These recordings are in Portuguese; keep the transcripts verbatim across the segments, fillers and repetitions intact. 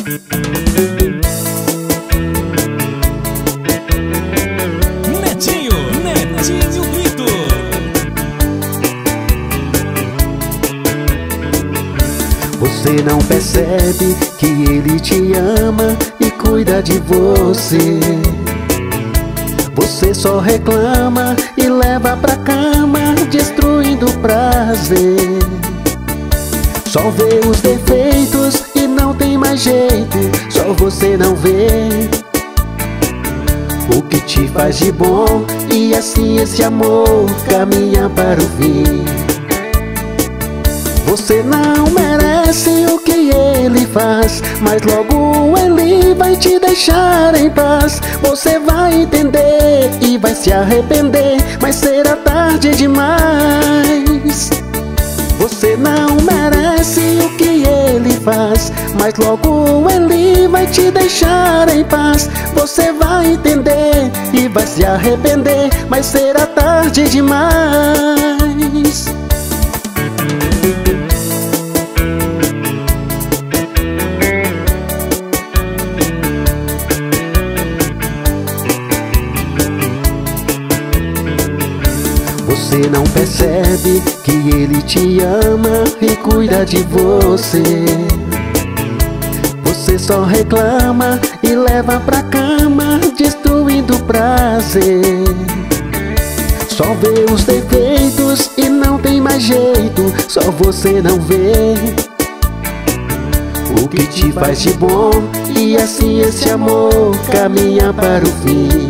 Netinho, Netinho Brito. Você não percebe que ele te ama e cuida de você. Você só reclama e leva pra cama, destruindo o prazer. Só vê os defeitos e não tem mais jeito, só você não vê o que te faz de bom, e assim esse amor caminha para o fim. Você não merece o que ele faz, mas logo ele vai te deixar em paz. Você vai entender e vai se arrepender, mas será tarde demais. Você não merece o que ele faz, mas logo ele vai te deixar em paz. Você vai entender e vai se arrepender, mas será tarde demais. Você não percebe que ele te ama e cuida de você. Você só reclama e leva pra cama, destruindo o prazer. Só vê os defeitos e não tem mais jeito, só você não vê o que te faz de bom, e assim esse amor caminha para o fim.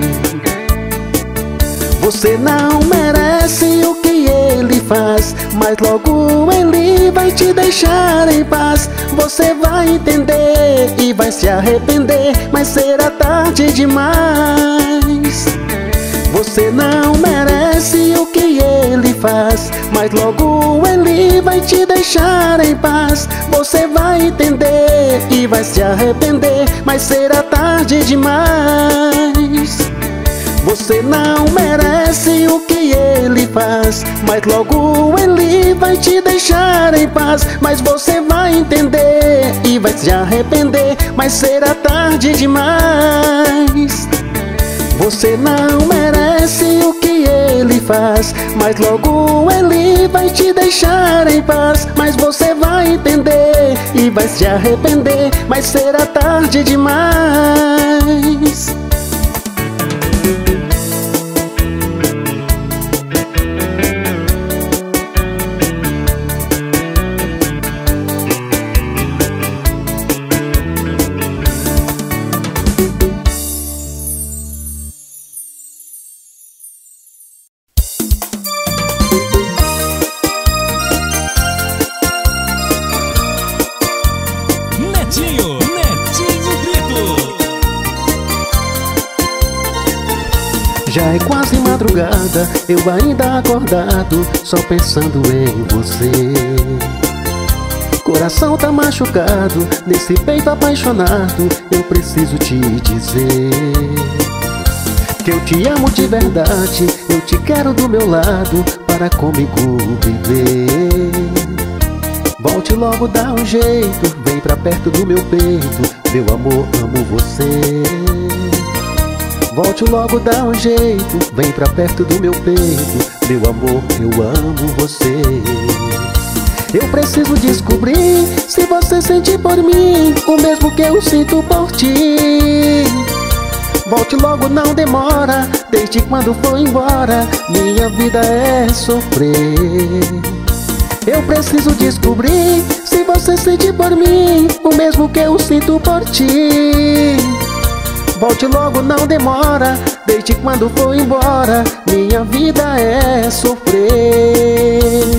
Você não merece o que ele faz, mas logo ele vai te deixar em paz. Você vai entender e vai se arrepender, mas será tarde demais. Você não merece o que ele faz, mas logo ele vai te deixar em paz. Você vai entender e vai se arrepender, mas será tarde demais. Você não merece o que ele faz, mas logo ele vai te deixar em paz. Mas você vai entender e vai se arrepender, mas será tarde demais. Você não merece o que ele faz, mas logo ele vai te deixar em paz. Mas você vai entender e vai se arrepender, mas será tarde demais. Netinho, Netinho Brito. Já é quase madrugada, eu ainda acordado, só pensando em você. Coração tá machucado, nesse peito apaixonado, eu preciso te dizer que eu te amo de verdade, eu te quero do meu lado, para comigo viver. Volte logo, dá um jeito, vem pra perto do meu peito, meu amor, amo você. Volte logo, dá um jeito, vem pra perto do meu peito, meu amor, eu amo você. Eu preciso descobrir se você sente por mim o mesmo que eu sinto por ti. Volte logo, não demora, desde quando foi embora, minha vida é sofrer. Eu preciso descobrir se você sente por mim o mesmo que eu sinto por ti. Volte logo, não demora, desde quando foi embora, minha vida é sofrer.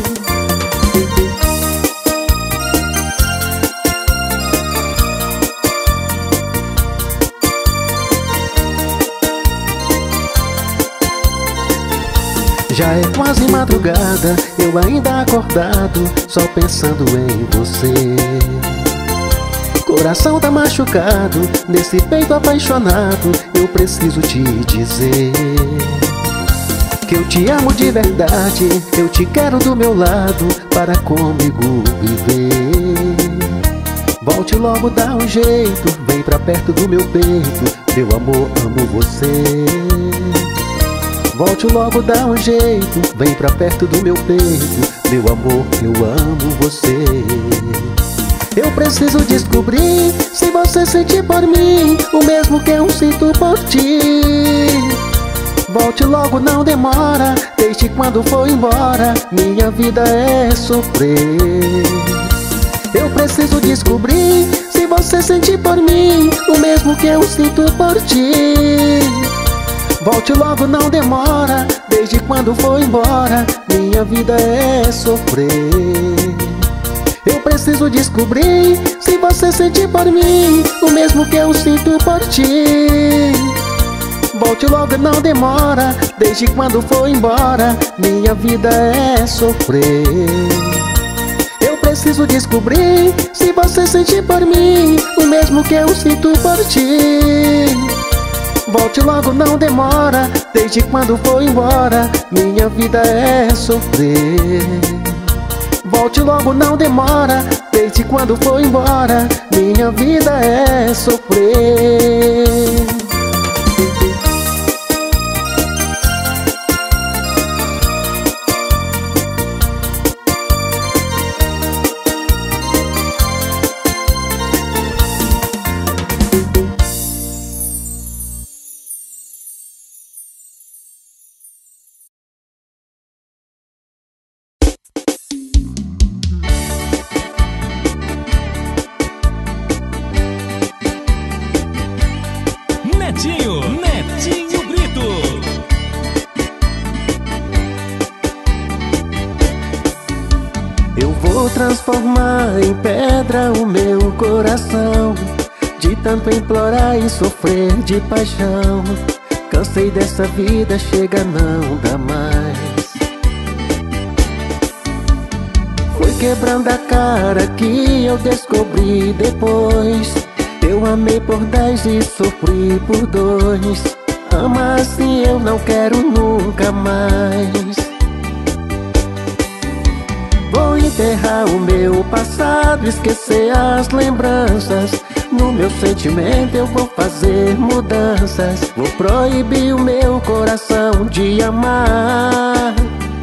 Já é quase madrugada, eu ainda acordado, só pensando em você. Coração tá machucado, nesse peito apaixonado, eu preciso te dizer que eu te amo de verdade, eu te quero do meu lado, para comigo viver. Volte logo, dá um jeito, vem pra perto do meu peito. Meu amor, amo você. Volte logo, dá um jeito, vem pra perto do meu peito. Meu amor, eu amo você. Eu preciso descobrir se você sente por mim o mesmo que eu sinto por ti. Volte logo, não demora, desde quando for embora, minha vida é sofrer. Eu preciso descobrir se você sente por mim o mesmo que eu sinto por ti. Volte logo, não demora, desde quando for embora, minha vida é sofrer. Eu preciso descobrir se você sente por mim o mesmo que eu sinto por ti. Volte logo, não demora, desde quando for embora, minha vida é sofrer. Eu preciso descobrir se você sente por mim o mesmo que eu sinto por ti. Volte logo, não demora, desde quando for embora, minha vida é sofrer. Volte logo, não demora, desde quando for embora, minha vida é sofrer. Netinho, Netinho Grito. Eu vou transformar em pedra o meu coração, de tanto implorar e sofrer de paixão. Cansei dessa vida, chega, não dá mais. Foi quebrando a cara que eu descobri depois. Eu amei por dez e sofri por dois. Ama assim eu não quero nunca mais. Vou enterrar o meu passado, esquecer as lembranças. No meu sentimento eu vou fazer mudanças. Vou proibir o meu coração de amar.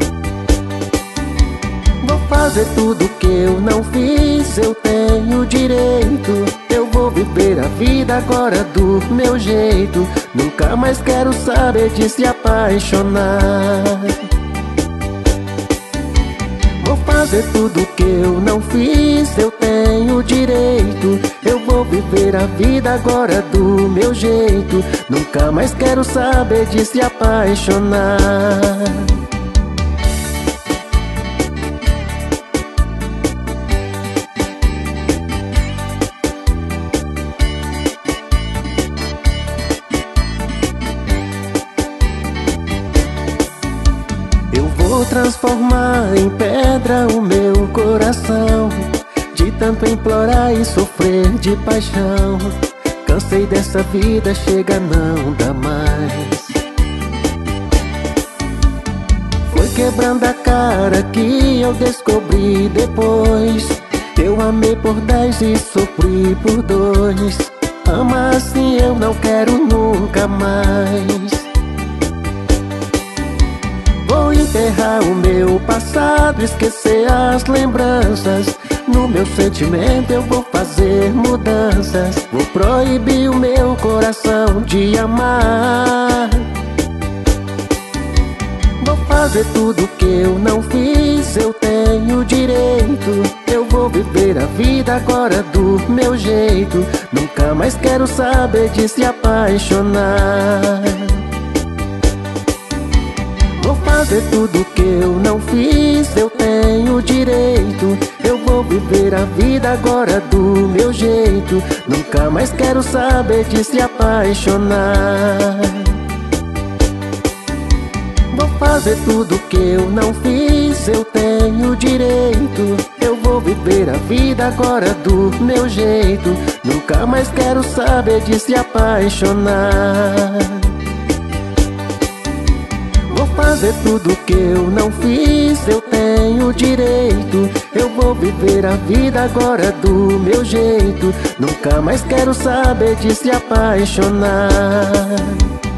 Vou fazer tudo que eu não fiz, eu tenho direito. Eu vou viver a vida agora do meu jeito. Nunca mais quero saber de se apaixonar. Vou fazer tudo que eu não fiz, eu tenho direito. Eu vou viver a vida agora do meu jeito. Nunca mais quero saber de se apaixonar. Vou transformar em pedra o meu coração, de tanto implorar e sofrer de paixão. Cansei dessa vida, chega, não dá mais. Foi quebrando a cara que eu descobri depois. Eu amei por dez e sofri por dois. Ama assim eu não quero nunca mais. Vou enterrar o meu passado, esquecer as lembranças. No meu sentimento eu vou fazer mudanças. Vou proibir o meu coração de amar. Vou fazer tudo que eu não fiz, eu tenho direito. Eu vou viver a vida agora do meu jeito. Nunca mais quero saber de se apaixonar. Vou fazer tudo que eu não fiz, eu tenho direito. Eu vou viver a vida agora do meu jeito. Nunca mais quero saber de se apaixonar. Vou fazer tudo que eu não fiz, eu tenho direito. Eu vou viver a vida agora do meu jeito. Nunca mais quero saber de se apaixonar. Vou fazer tudo que eu não fiz, eu tenho tenho direito. Eu vou viver a vida agora do meu jeito. Nunca mais quero saber de se apaixonar.